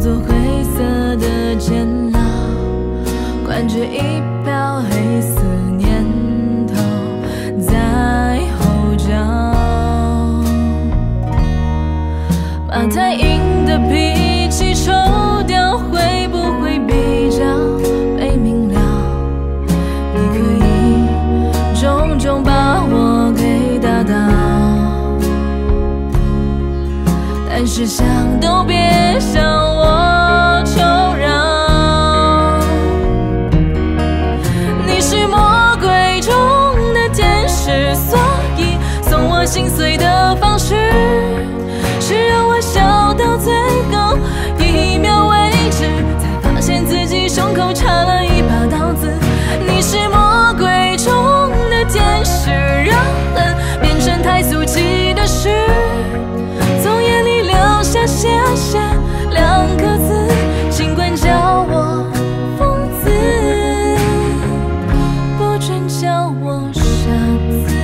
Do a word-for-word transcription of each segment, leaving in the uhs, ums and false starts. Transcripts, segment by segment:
做灰色的监牢，关着一瓢黑色念头在后脚，把太硬的脾气抽掉，会不会比较被明了？你可以重重把我给打倒，但是想都别向我求饶。你是魔鬼中的天使，所以送我心碎的方式是让我笑到最高一秒为止，才发现自己胸口插了一把刀子。你是魔鬼中的天使，让恨变成太俗气的事，从眼里流下谢谢两个字，尽管叫我疯子，不准叫我傻子。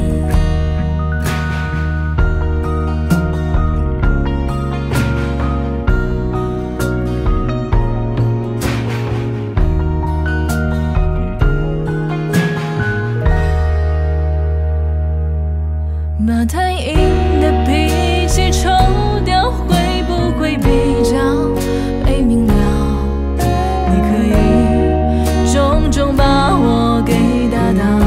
把太硬的脾气抽掉，会不会比较被明了？你可以重重把我给打倒，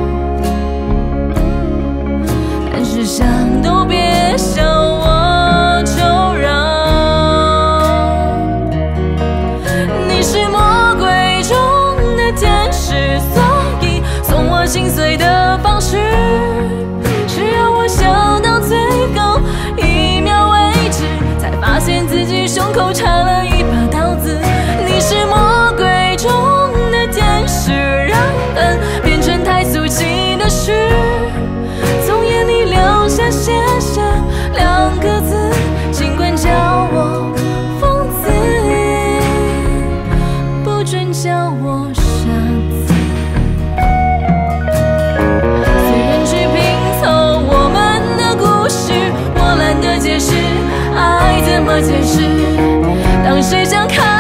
但是想都别向我求饶。你是魔鬼中的天使，所以送我心碎的方式是让我笑到最高一秒为止，才发现自己胸口插了一把刀子。你是魔鬼中的天使，让恨变成太俗气的事，从眼里流下谢谢两个字，尽管叫我疯子，不准叫我傻子。我懒得解释，爱怎么解释？当谁想看